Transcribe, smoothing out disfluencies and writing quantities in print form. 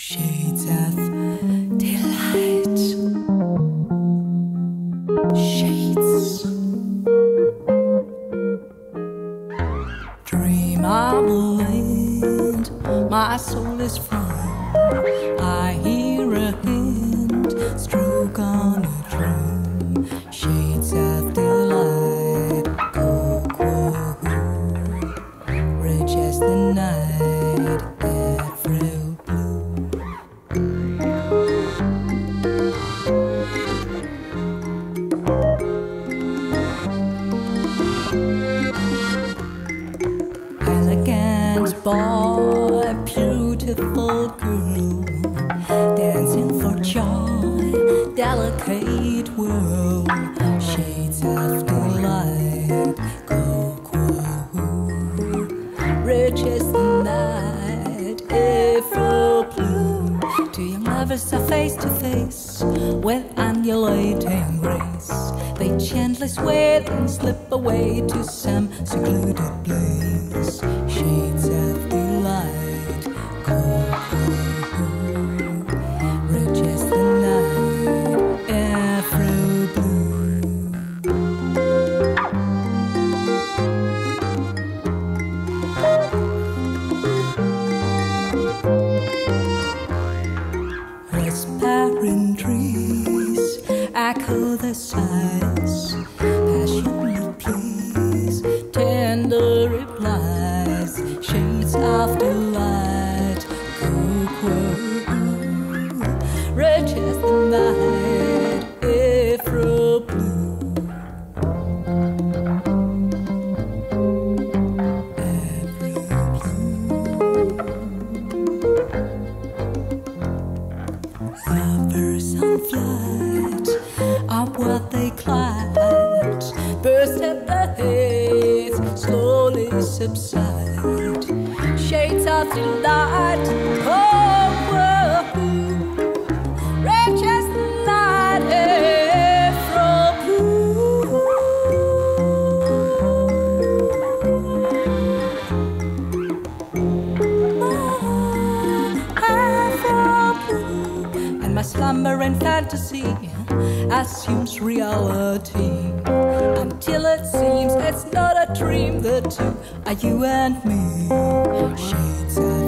Shades of delight. Shades. Dream of land, my soul is free. I hear a hand stroke on a drum. Shades of delight, go, go, rich as the night, Afro blue. Elegant boy, beautiful girl, dancing for joy, delicate world. Shades of delight, go, go, rich as the night, Afro blue. Two young lovers are face to face with undulating grace. They gently sway and slip away to some secluded place. Shades of delight, go, go, rich as the night, Afro blue. Whispering trees echo the sighs, passionate pleas, tender replies. Shades of delight, go, go, rich as the night, Afro blue. Afro blue. Lovers on flight, upward they climb, burst at the haze, slowly subside. Shades of delight, oh, oh, rich as the night, Afro blue. Afro blue. And my slumbering fantasy assumes reality, until it seems it's not a dream. The two are you and me. Shades of